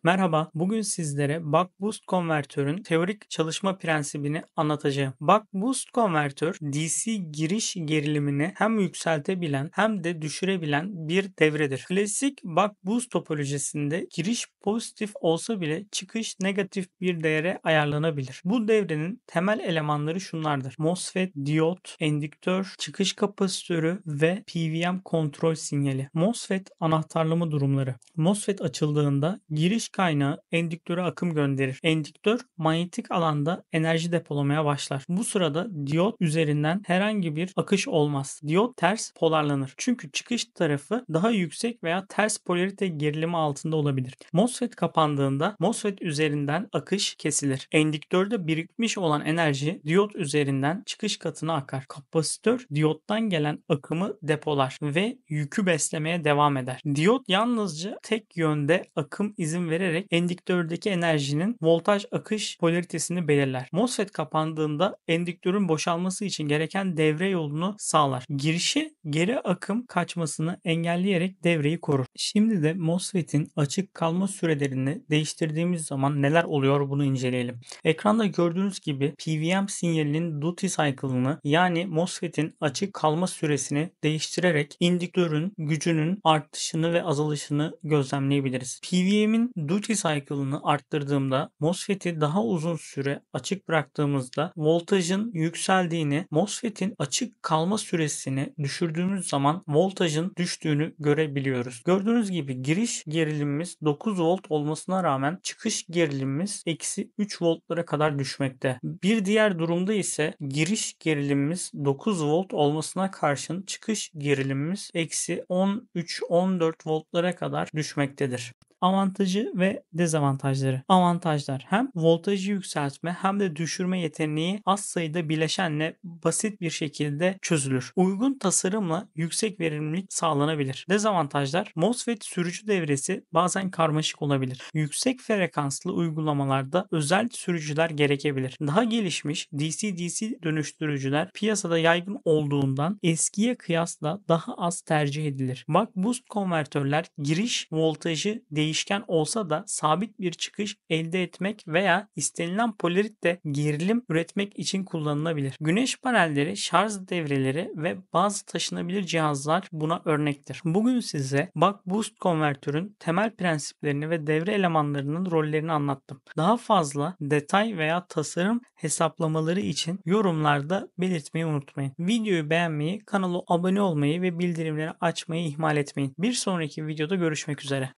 Merhaba, bugün sizlere Buck Boost Konvertör'ün teorik çalışma prensibini anlatacağım. Buck Boost Konvertör, DC giriş gerilimini hem yükseltebilen hem de düşürebilen bir devredir. Klasik Buck Boost topolojisinde giriş pozitif olsa bile çıkış negatif bir değere ayarlanabilir. Bu devrenin temel elemanları şunlardır: MOSFET, diyot, endüktör, çıkış kapasitörü ve PWM kontrol sinyali. MOSFET anahtarlama durumları. MOSFET açıldığında giriş kaynağı endüktöre akım gönderir. Endüktör manyetik alanda enerji depolamaya başlar. Bu sırada diyot üzerinden herhangi bir akış olmaz. Diyot ters polarlanır. Çünkü çıkış tarafı daha yüksek veya ters polarite gerilimi altında olabilir. MOSFET kapandığında MOSFET üzerinden akış kesilir. Endüktörde birikmiş olan enerji diyot üzerinden çıkış katına akar. Kapasitör diyottan gelen akımı depolar ve yükü beslemeye devam eder. Diyot yalnızca tek yönde akım izin vererek endüktördeki enerjinin voltaj akış polaritesini belirler. MOSFET kapandığında endüktörün boşalması için gereken devre yolunu sağlar. Girişe geri akım kaçmasını engelleyerek devreyi korur. Şimdi de MOSFET'in açık kalma sürelerini değiştirdiğimiz zaman neler oluyor bunu inceleyelim. Ekranda gördüğünüz gibi PWM sinyalinin duty cycle'ını, yani MOSFET'in açık kalma süresini değiştirerek indüktörün gücünün artışını ve azalışını gözlemleyebiliriz. PWM'in duty cycle'ını arttırdığımda, MOSFET'i daha uzun süre açık bıraktığımızda voltajın yükseldiğini, MOSFET'in açık kalma süresini düşürdüğümüz zaman voltajın düştüğünü görebiliyoruz. Gördüğünüz gibi giriş gerilimimiz 9 volt olmasına rağmen çıkış gerilimimiz eksi 3 voltlara kadar düşmekte. Bir diğer durumda ise giriş gerilimimiz 9 volt olmasına karşın çıkış gerilimimiz eksi 13-14 voltlara kadar düşmektedir. Avantajı ve dezavantajları. Avantajlar: hem voltajı yükseltme hem de düşürme yeteneği az sayıda bileşenle basit bir şekilde çözülür. Uygun tasarımla yüksek verimlilik sağlanabilir. Dezavantajlar: MOSFET sürücü devresi bazen karmaşık olabilir. Yüksek frekanslı uygulamalarda özel sürücüler gerekebilir. Daha gelişmiş DC-DC dönüştürücüler piyasada yaygın olduğundan eskiye kıyasla daha az tercih edilir. Buck Boost konvertörler giriş voltajı değişken olsa da sabit bir çıkış elde etmek veya istenilen polarite gerilim üretmek için kullanılabilir. Güneş panelleri, şarj devreleri ve bazı taşınabilir cihazlar buna örnektir. Bugün size Buck Boost konvertörün temel prensiplerini ve devre elemanlarının rollerini anlattım. Daha fazla detay veya tasarım hesaplamaları için yorumlarda belirtmeyi unutmayın. Videoyu beğenmeyi, kanala abone olmayı ve bildirimleri açmayı ihmal etmeyin. Bir sonraki videoda görüşmek üzere.